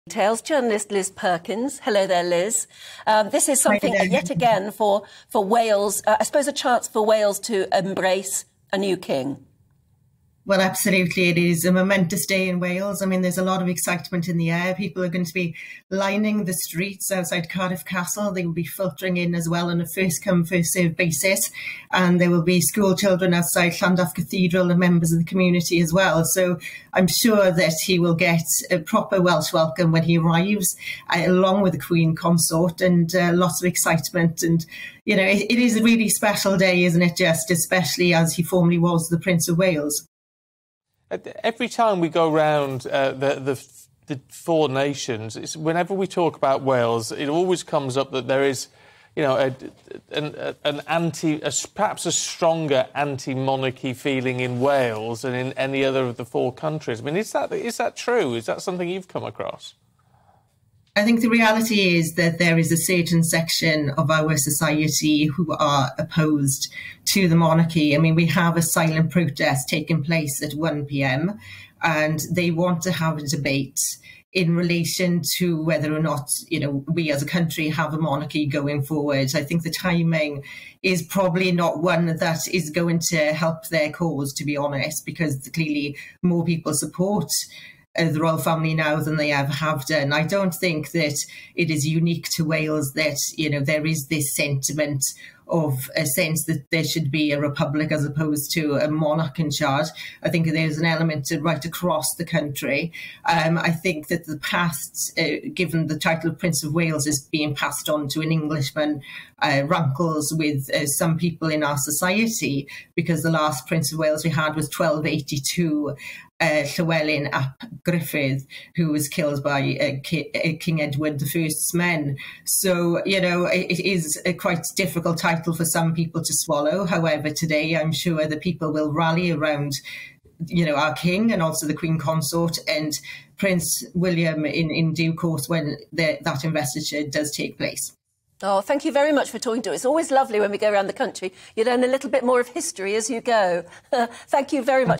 Tales journalist Liz Perkins. Hello there, Liz. This is something yet again for Wales, I suppose a chance for Wales to embrace a new king. Well, absolutely. It is a momentous day in Wales. I mean, there's a lot of excitement in the air. People are going to be lining the streets outside Cardiff Castle. They will be filtering in as well on a first-come, first-served basis. And there will be school children outside Llandaff Cathedral and members of the community as well. So I'm sure that he will get a proper Welsh welcome when he arrives, along with the Queen Consort, and lots of excitement. And, you know, it is a really special day, isn't it, just especially as he formerly was the Prince of Wales. Every time we go round the four nations, whenever we talk about Wales, it always comes up that there is, you know, perhaps a stronger anti-monarchy feeling in Wales than in any other of the four countries. I mean, is that true? Is that something you've come across? I think the reality is that there is a certain section of our society who are opposed to the monarchy. I mean, we have a silent protest taking place at 1 p.m. and they want to have a debate in relation to whether or not, you know, we as a country have a monarchy going forward. I think the timing is probably not one that is going to help their cause, to be honest, because clearly more people support the royal family now than they ever have done. I don't think that it is unique to Wales that, you know, there is this sentiment of a sense that there should be a republic as opposed to a monarch in charge. I think there's an element right across the country. I think that the past, given the title of Prince of Wales is being passed on to an Englishman, rankles with some people in our society, because the last Prince of Wales we had was 1282, Llywelyn ap Gruffydd, who was killed by King Edward I's men. So, you know, it is a quite difficult title for some people to swallow. However, today I'm sure that people will rally around, you know, our king and also the Queen Consort and Prince William in due course when that investiture does take place. Oh, thank you very much for talking to us. It's always lovely when we go around the country. You learn a little bit more of history as you go. Thank you very much.